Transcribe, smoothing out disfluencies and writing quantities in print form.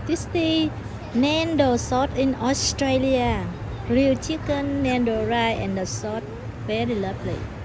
This is Nando sauce in Australia. Real chicken, Nando rice, and the sauce very lovely.